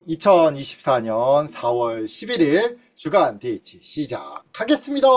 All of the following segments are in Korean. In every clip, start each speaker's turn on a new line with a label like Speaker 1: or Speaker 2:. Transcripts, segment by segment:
Speaker 1: 2024년 4월 11일 주간 DH 시작하겠습니다.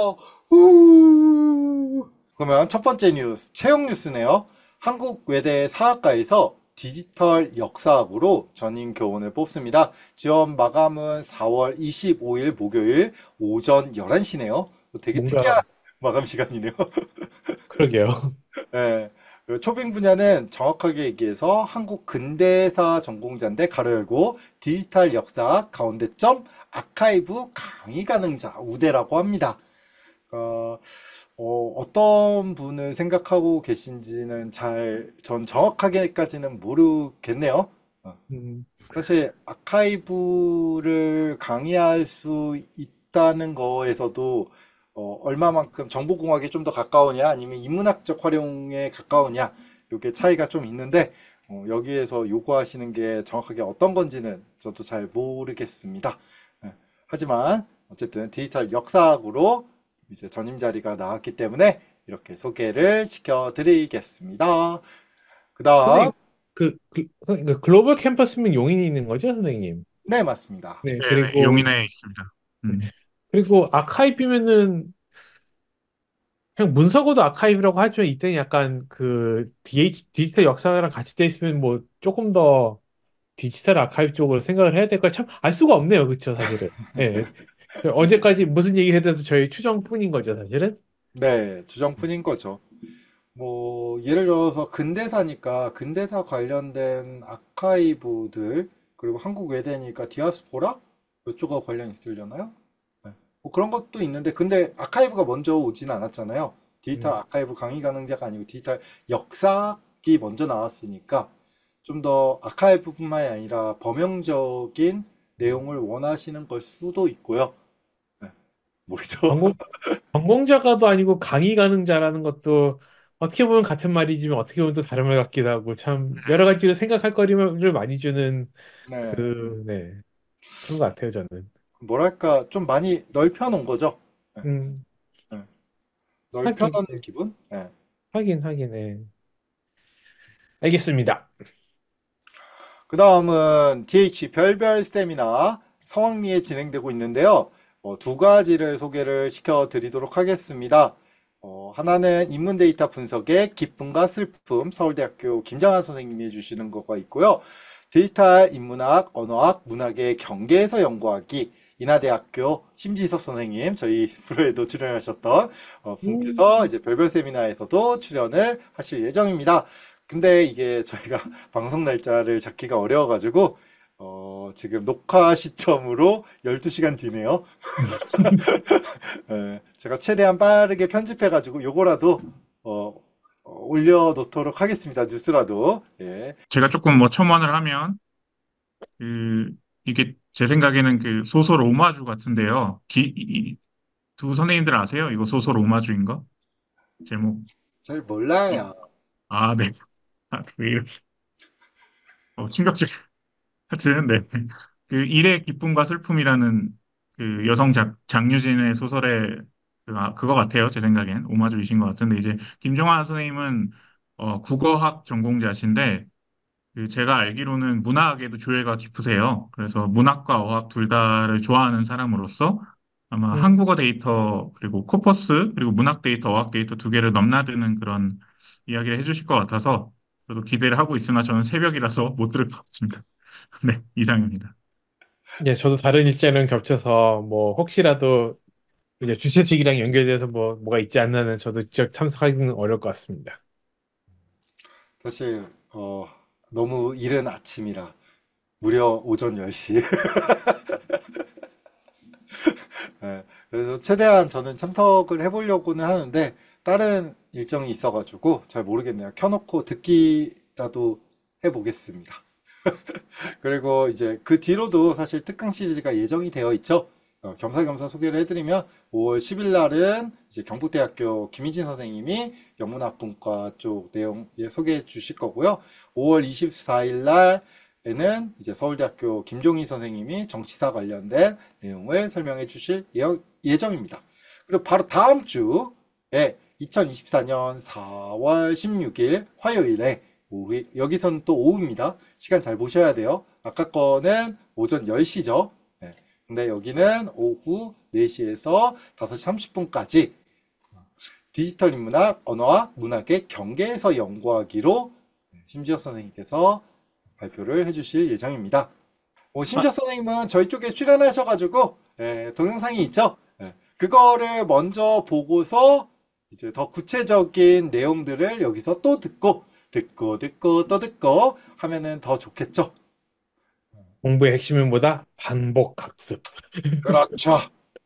Speaker 1: 후. 그러면 첫 번째 뉴스, 채용 뉴스네요. 한국 외대 사학과에서 디지털 역사학으로 전임 교원을 뽑습니다. 지원 마감은 4월 25일 목요일 오전 11시네요. 되게 특이한
Speaker 2: 뭔가
Speaker 1: 마감 시간이네요.
Speaker 2: 그러게요.
Speaker 1: 예. 그 초빙 분야는 정확하게 얘기해서 한국 근대사 전공자인데 가로 열고 디지털 역사 가운데점 아카이브 강의 가능자 우대라고 합니다. 어, 어떤 분을 생각하고 계신지는 전 정확하게까지는 모르겠네요. 어,
Speaker 2: 음,
Speaker 1: 사실 아카이브를 강의할 수 있다는 거에서도 얼마만큼 정보공학에 좀 더 가까우냐 아니면 인문학적 활용에 가까우냐 이게 차이가 좀 있는데 여기에서 요구하시는 게 정확하게 어떤 건지는 저도 잘 모르겠습니다. 예, 하지만 어쨌든 디지털 역사학으로 이제 전임 자리가 나왔기 때문에 이렇게 소개를 시켜드리겠습니다. 그다음
Speaker 2: 선생님, 선생님, 그 글로벌 캠퍼스면 용인이 있는 거죠, 선생님?
Speaker 1: 네 맞습니다.
Speaker 2: 네,
Speaker 3: 네, 용인에 있습니다. 음.
Speaker 2: 그리고 아카이브면은 그냥 문서고도 아카이브라고 하죠. 이때는 약간 그 디지털 역사랑 같이 돼 있으면 뭐 조금 더 디지털 아카이브 쪽으로 생각을 해야 될까 참 알 수가 없네요, 그쵸, 사실은. 예. 언제까지 무슨 얘기를 해도 저희 추정뿐인 거죠, 사실은.
Speaker 1: 네, 주정뿐인 거죠. 뭐 예를 들어서 근대사니까 근대사 관련된 아카이브들 그리고 한국 외대니까 디아스포라 이쪽과 관련 있으려나요? 네. 뭐 그런 것도 있는데 근데 아카이브가 먼저 오진 않았잖아요. 디지털
Speaker 2: 음.
Speaker 1: 아카이브 강의 가능자가 아니고 디지털 역사학이 먼저 나왔으니까 좀 더 아카이브뿐만이 아니라 범용적인 내용을 원하시는 걸 수도 있고요. 네, 모르죠.
Speaker 2: 전공, 전공자가도 아니고 강의 가능자라는 것도 어떻게 보면 같은 말이지만 어떻게 보면 또 다른 말 같기도 하고 참 여러 가지로 생각할 거리를 많이 주는
Speaker 1: 네,
Speaker 2: 네, 그런 것 같아요, 저는.
Speaker 1: 뭐랄까 좀 많이 넓혀 놓은 거죠. 네,
Speaker 2: 음,
Speaker 1: 네. 넓혀
Speaker 2: 하긴,
Speaker 1: 놓은 기분? 네.
Speaker 2: 하긴, 네. 알겠습니다.
Speaker 1: 그 다음은 DH 별별 세미나 성황리에 진행되고 있는데요. 두 가지를 소개를 시켜드리도록 하겠습니다. 하나는 인문 데이터 분석의 기쁨과 슬픔, 서울대학교 김장한 선생님이 해주시는 거가 있고요. 데이터 인문학, 언어학, 문학의 경계에서 연구하기, 인하대학교 심지섭 선생님, 저희 프로에도 출연하셨던 분께서
Speaker 2: 음,
Speaker 1: 이제 별별 세미나에서도 출연을 하실 예정입니다. 근데 이게 저희가 방송 날짜를 잡기가 어려워가지고 지금 녹화 시점으로 12시간 뒤네요. 제가 최대한 빠르게 편집해가지고 요거라도 어, 올려놓도록 하겠습니다. 뉴스라도. 예.
Speaker 3: 제가 조금 뭐 첨언을 하면, 그, 이게 제 생각에는 그 소설 오마주 같은데요. 두 선생님들 아세요? 이거 소설 오마주인 거? 제목.
Speaker 1: 잘
Speaker 3: 어,
Speaker 1: 몰라요.
Speaker 3: 아, 네. 아, 충격적. 하여튼, 네. 그 일의 기쁨과 슬픔이라는 그 장유진의 소설의 그거 같아요. 제 생각엔. 오마주이신 것 같은데, 이제 김종환 선생님은 국어학 전공자신데, 그 제가 알기로는 문학에도 조예가 깊으세요. 그래서 문학과 어학 둘 다를 좋아하는 사람으로서 아마
Speaker 2: 음,
Speaker 3: 한국어 데이터 그리고 코퍼스 그리고 문학 데이터, 어학 데이터 두 개를 넘나드는 그런 이야기를 해주실 것 같아서 저도 기대를 하고 있으나 저는 새벽이라서 못 들을 것 같습니다. 네, 이상입니다.
Speaker 2: 예, 저도 다른 일정이랑 겹쳐서 뭐 혹시라도 이제 주최 측이랑 연결돼서 뭐가 있지 않나는 저도 직접 참석하기는 어려울 것 같습니다.
Speaker 1: 사실 너무 이른 아침이라 무려 오전 10시. 그래서 최대한 저는 참석을 해보려고는 하는데 다른 일정이 있어가지고 잘 모르겠네요. 켜놓고 듣기라도 해보겠습니다. 그리고 이제 그 뒤로도 사실 특강 시리즈가 예정이 되어 있죠. 겸사겸사 소개를 해드리면 5월 10일 날은 이제 경북대학교 김희진 선생님이 영문학분과 쪽 내용 소개해 주실 거고요. 5월 24일 날에는 이제 서울대학교 김종희 선생님이 정치사 관련된 내용을 설명해 주실 예정입니다. 그리고 바로 다음 주에 2024년 4월 16일 화요일에 오후, 여기서는 또 오후입니다. 시간 잘 보셔야 돼요. 아까 거는 오전 10시죠. 근데 여기는 오후 4시에서 5시 30분까지 디지털 인문학, 언어와 문학의 경계에서 연구하기로 심지어 선생님께서 발표를 해주실 예정입니다. 심지어 선생님은 저희 쪽에 출연하셔가지고 동영상이 있죠. 그거를 먼저 보고서 이제 더 구체적인 내용들을 여기서 또 듣고 또 듣고 하면은 더 좋겠죠.
Speaker 2: 공부의 핵심은 뭐다? 반복 학습.
Speaker 1: 그렇죠.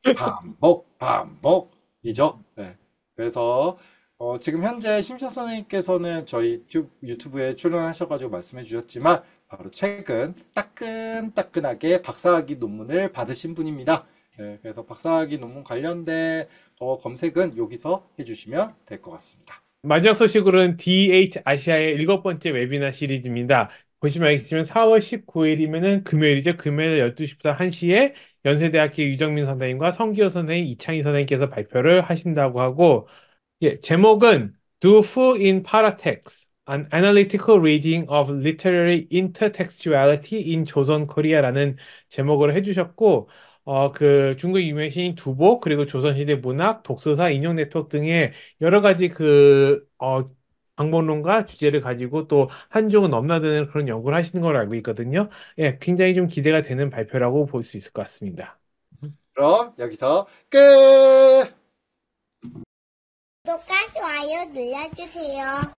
Speaker 1: 반복이죠. 그래서 지금 현재 심시어 선생님께서는 저희 유튜브에 출연하셔가지고 말씀해 주셨지만 바로 최근 따끈따끈하게 박사학위 논문을 받으신 분입니다. 그래서 박사학위 논문 관련된 검색은 여기서 해주시면 될 것 같습니다.
Speaker 2: 마지막 소식으로는 DH 아시아의 7번째 웨비나 시리즈입니다. 보시면 알겠지만 4월 19일이면은 금요일이죠. 금요일 12시부터 1시에 연세대학교 유정민 선생님과 성기호 선생님, 이창희 선생님께서 발표를 하신다고 하고, 예, 제목은 Do Who in Paratext, An Analytical Reading of Literary Intertextuality in 조선 코리아라는 제목으로 해주셨고, 그 중국 유명 시인 두보, 그리고 조선시대 문학, 독서사, 인용 네트워크 등의 여러 가지 방법론과 주제를 가지고 또 한쪽은 넘나드는 그런 연구를 하시는 걸로 알고 있거든요. 예, 굉장히 좀 기대가 되는 발표라고 볼 수 있을 것 같습니다.
Speaker 1: 그럼 여기서 끝!
Speaker 4: 구독과 좋아요 눌러주세요.